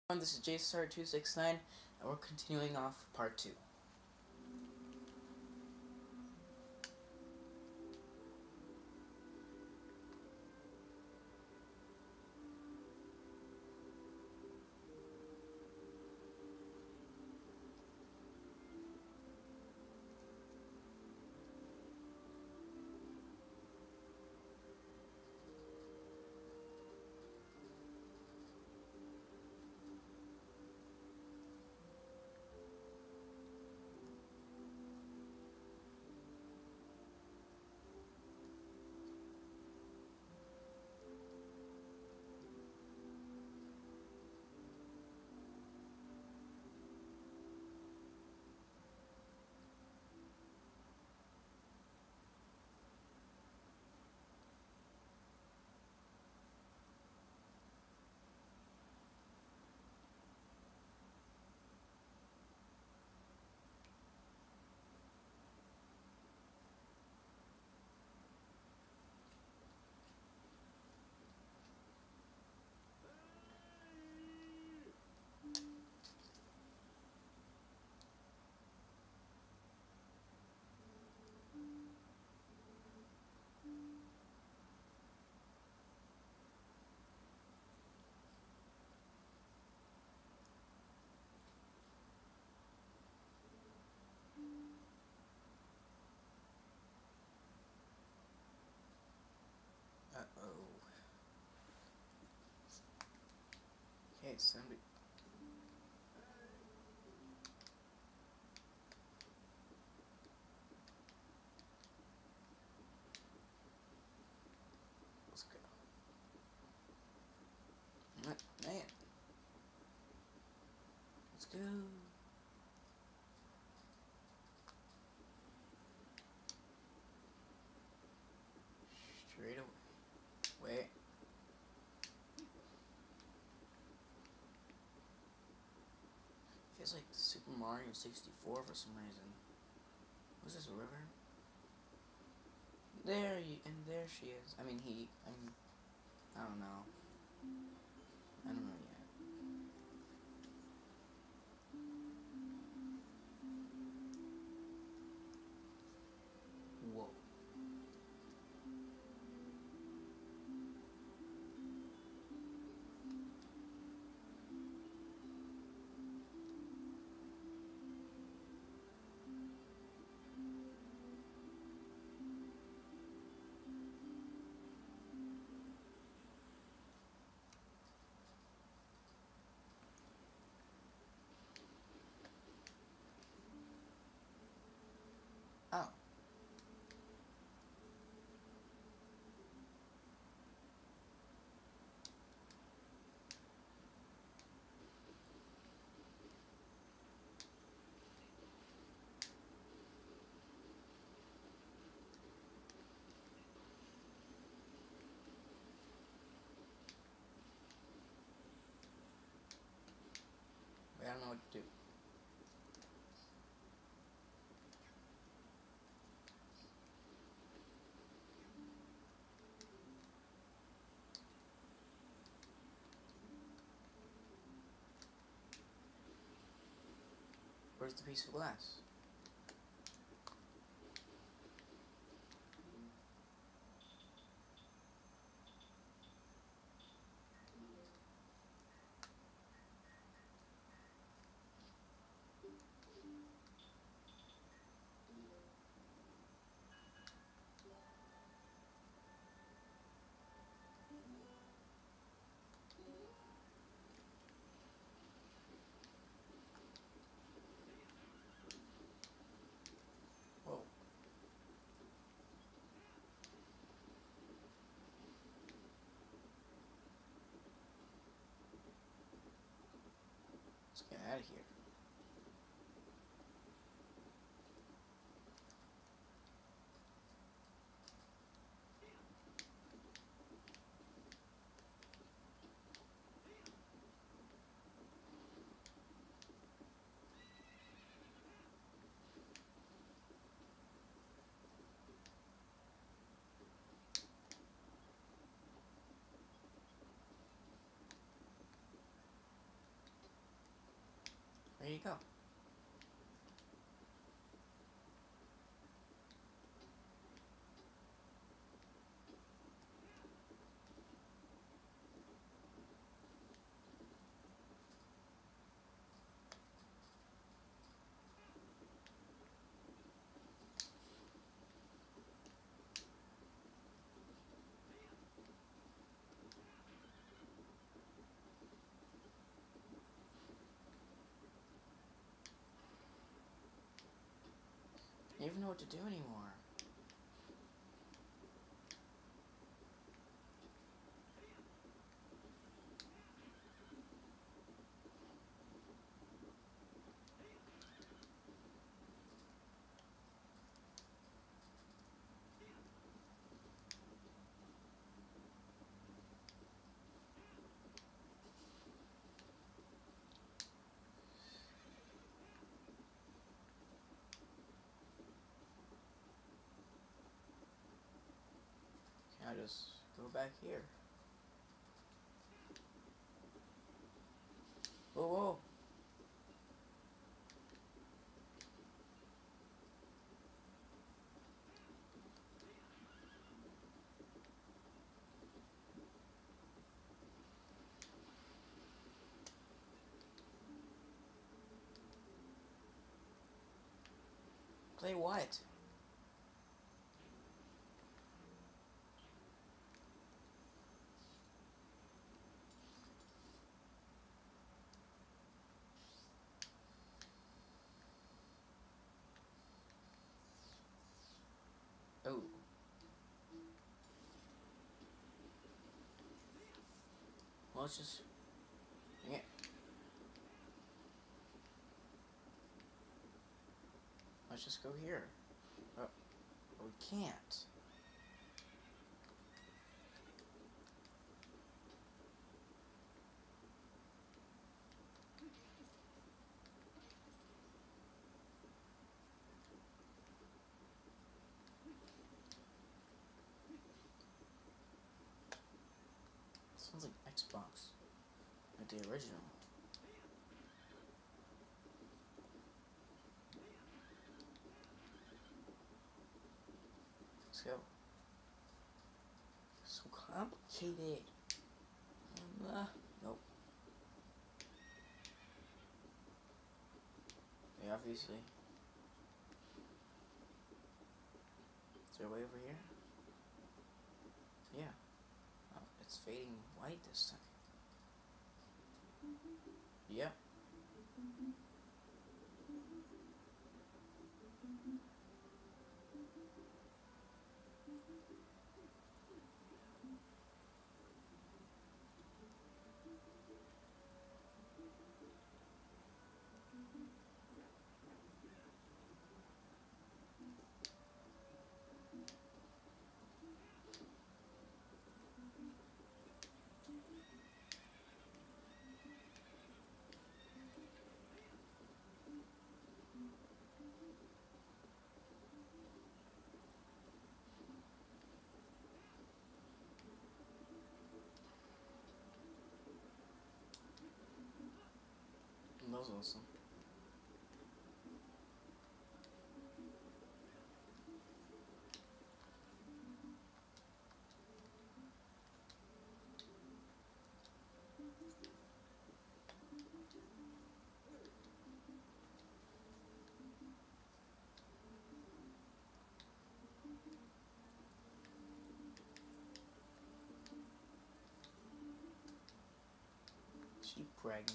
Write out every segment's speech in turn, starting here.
This is JSR269, and we're continuing off part 2. Uh-oh. Okay, somebody... Let's go. Man. Let's go. Straight away. Wait. Feels like Super Mario 64 for some reason. What's this, a river? And there she is. I mean, I don't know. I don't know yet. Whoa. Oh. Wait, I don't know what to do. Where's the piece of glass? Whoa. Let's get out of here. There you go. I don't even know what to do anymore. Can I just go back here? Whoa, whoa. Play what? Oh. Well, let's just... Yeah. Let's just go here. Oh, we can't. Sounds like Xbox. Like the original. Let's go. So complicated. Nope. Yeah, obviously. Is there a way over here? Yeah. Oh, it's fading white this time. Yep. That was awesome. She pregnant.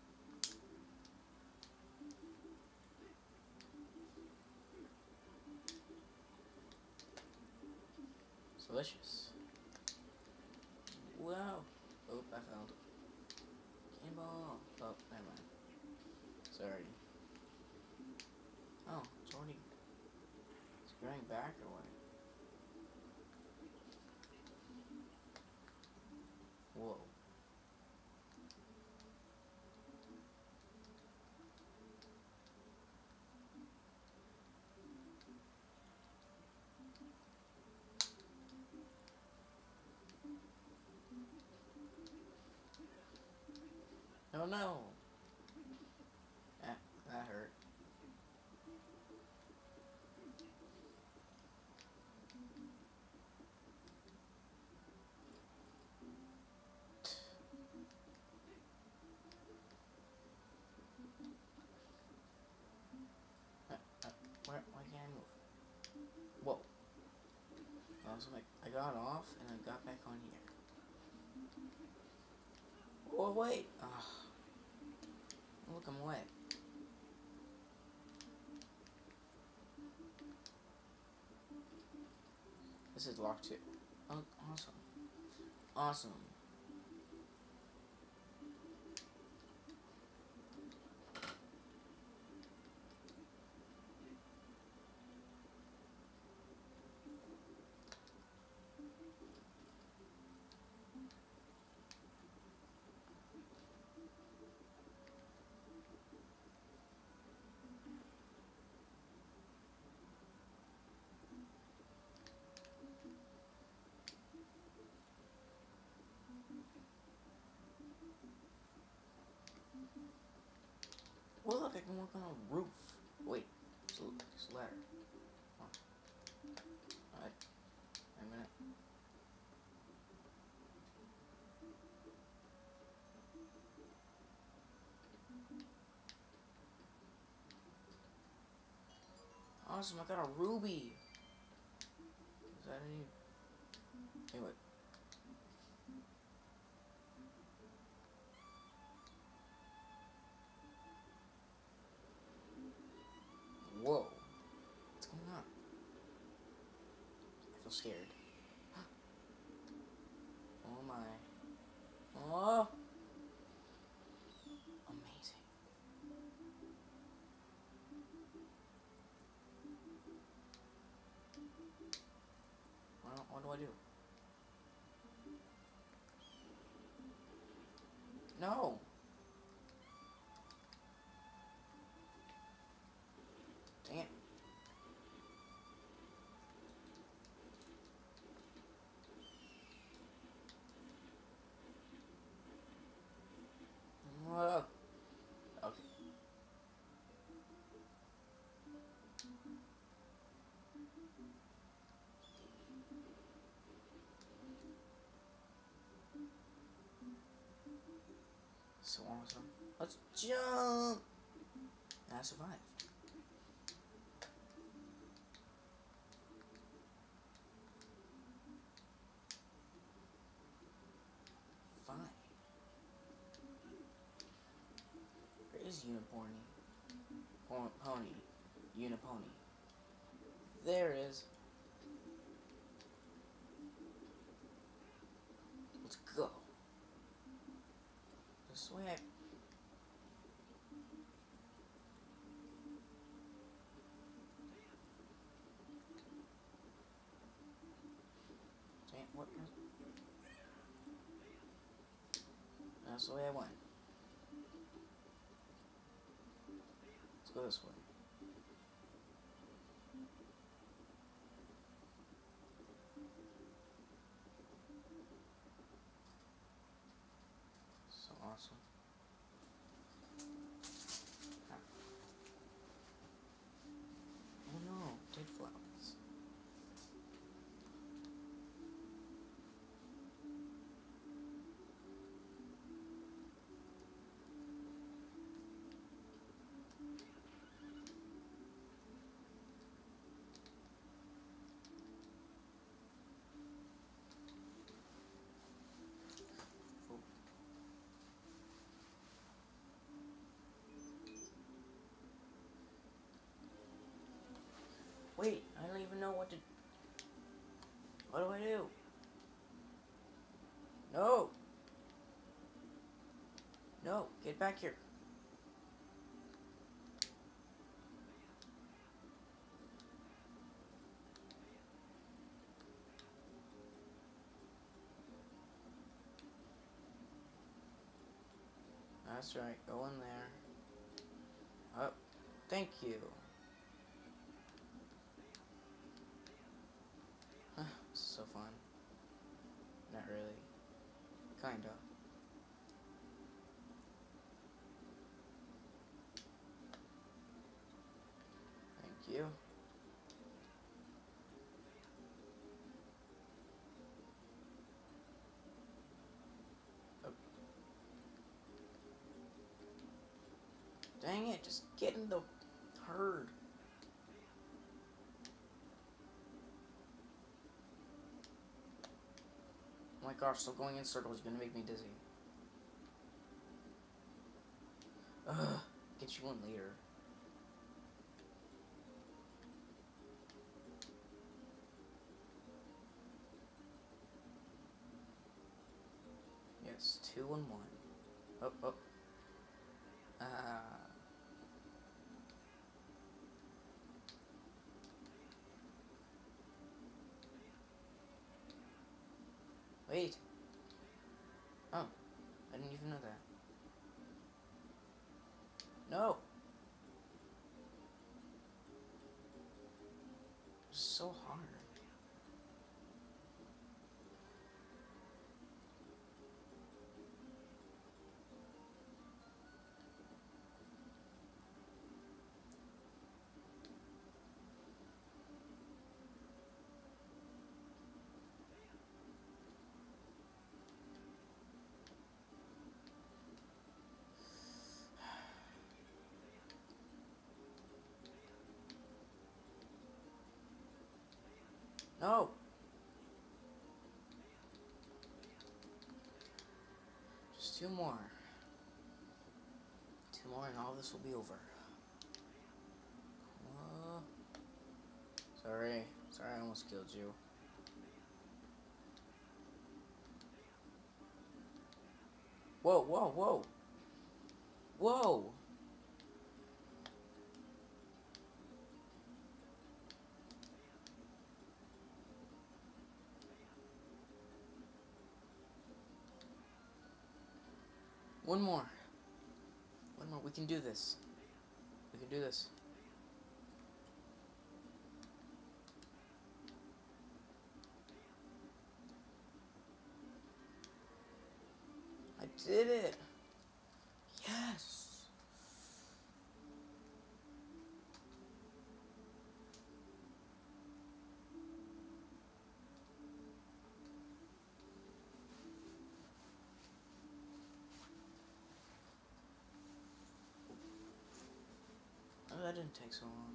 It's delicious. Wow. Oh, I fell. Cannonball. Oh, never mind. Sorry. Oh, it's already... It's going back or what? Whoa. Oh no! Ah. That hurt. Why can't I move? Whoa. I was like, I got off and I got back on here. Oh, wait. Ugh. Look, I'm wet. This is locked too. Oh, awesome. Awesome. Well, look, I can walk on a roof. Wait, it's a ladder. Oh. Alright. Wait a minute. Awesome, I got a ruby. Is that any? Anyway. Whoa. What's going on? I feel scared. Oh my. Oh! Amazing. What do I do? No! Dang it. Whoa. Okay. So awesome. Let's jump! And I survived. Fine. Where is Unipony? Pony. Unipony. There it is. Let's go. This way I... Dang, what? That's the way I went. Let's go this way. So awesome. Oh no, dead flowers. Oh. Wait, I don't even know what to... What do I do? No! No, get back here. That's right, go in there. Oh, thank you. This is so fun. Not really. Kinda. you. Oh. Dang it, just get in the herd. Oh my gosh, so going in circles is gonna make me dizzy. Ugh, get you one later. Yes, 2 and 1. Oh, oh. Wait. Oh, I didn't even know that. No. It's so hard. No. Just 2 more. 2 more and all this will be over. Sorry. Sorry, I almost killed you. Whoa, whoa, whoa. Whoa. One more. One more. We can do this. We can do this. I did it. Yes. Oh, that didn't take so long.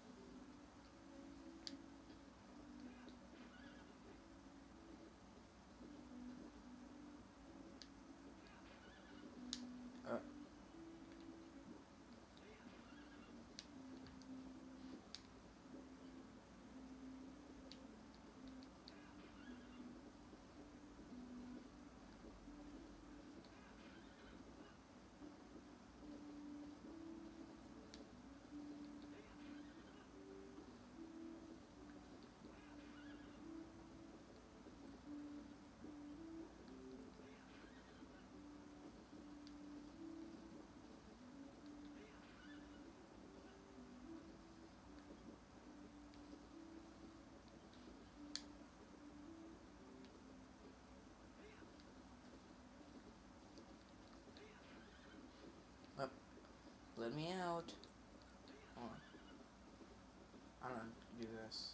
Oh, let me out. Hold on. I don't know how to do this.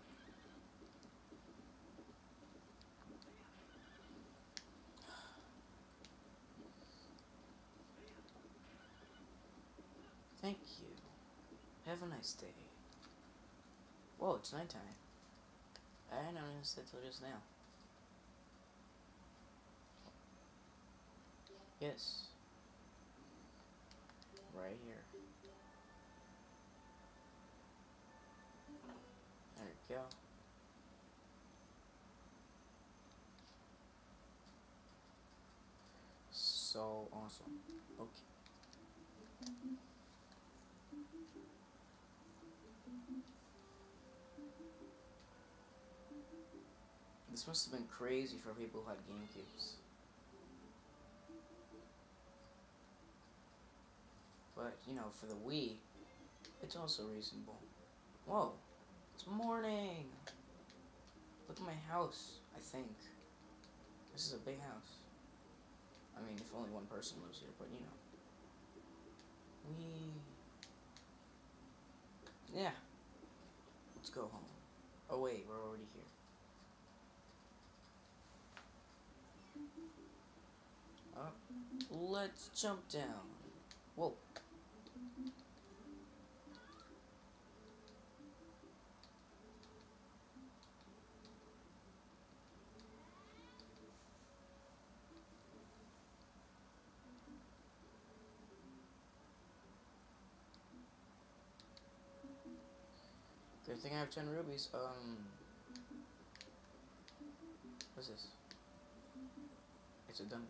Thank you. Have a nice day. Whoa, it's nighttime. I didn't notice that till just now. Yes. Right here. There we go. So awesome. Okay. This must have been crazy for people who had GameCubes. But, you know, for the Wii, it's also reasonable. Whoa, it's morning! Look at my house, I think. This is a big house. I mean, if only one person lives here, but you know. Yeah. Let's jump down. Whoa. Good thing I have 10 rubies. What's this? It's a dummy.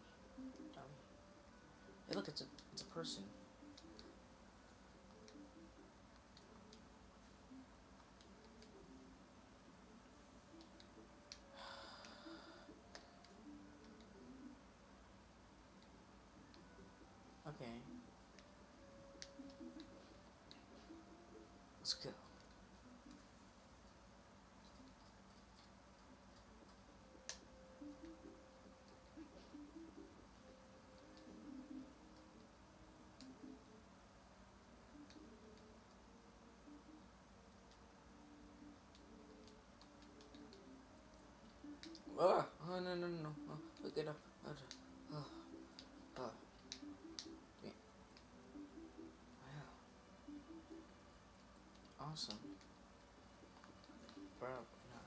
Hey, look, it's a person. Okay. Let's go. Oh, no, no, no, no. Oh, look it up. Oh, oh, oh. Yeah. Wow. Awesome. Bro, no.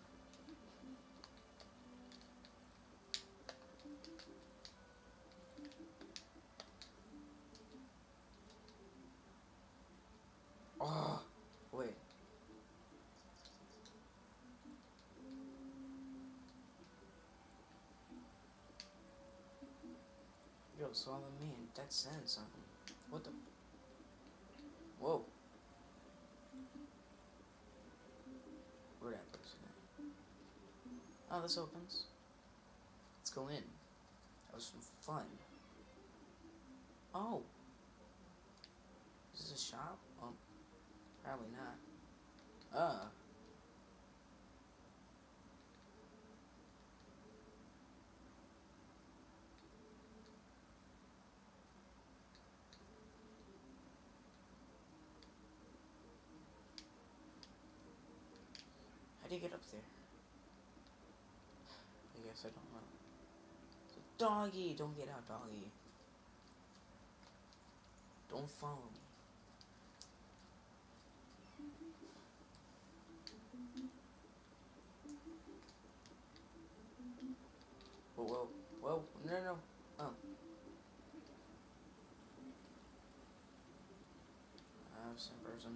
Oh, wait. Yo, swallow me and that's saying something. What the? Whoa. Where that person at? Oh, this opens. Let's go in. That was some fun. Oh. Is this a shop? Oh, probably not. How do you get up there? I guess I don't know. Doggy! Don't get out, doggy. Don't follow me. Whoa, whoa, whoa, no, no, no. Oh. Some person.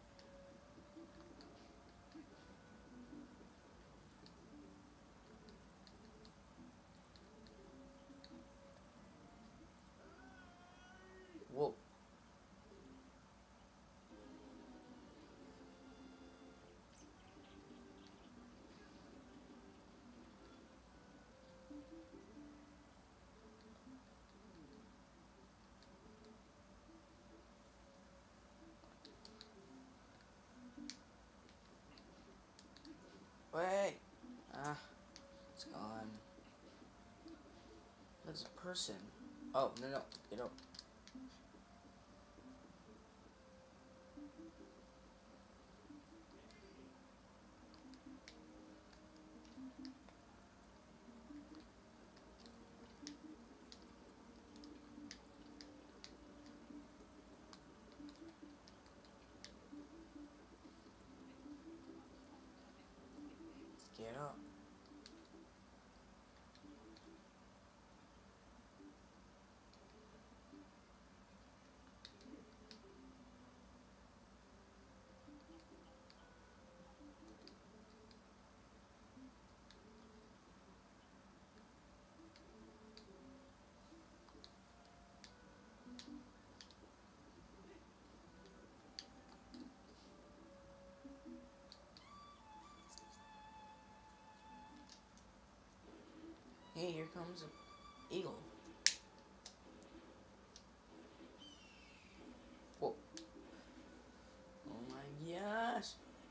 Whoa. Wait. Ah, it's gone. There's a person. Oh, no, no. Get up. Get up. Hey, here comes an eagle. Whoa. Oh my gosh.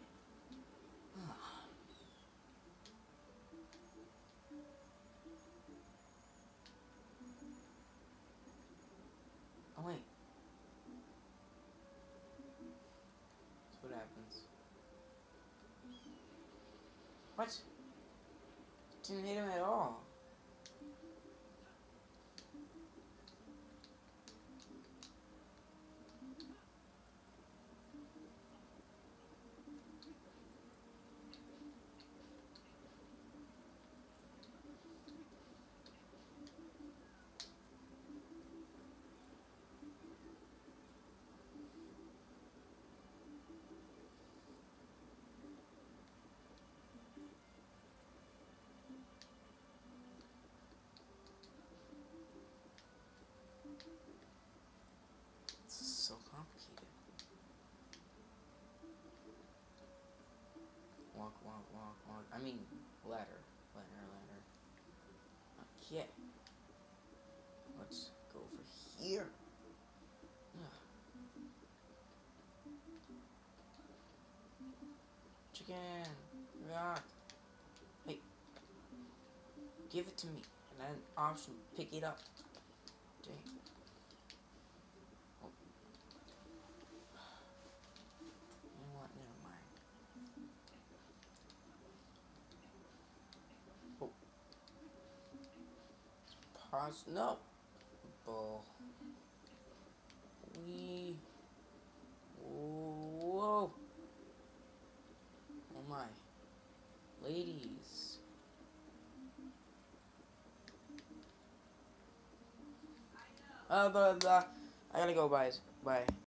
Oh, wait. That's what happens. What? Didn't hit him at all. walk. I mean, ladder. Ladder. Okay. Let's go over here. Chicken. Yeah. Hey. Give it to me. And then option, pick it up. Dang. Oh. You know what? Never mind. Oh. Pause. No. Bull. Whoa. Oh my. Ladies. Blah, blah. I gotta go, guys. Bye.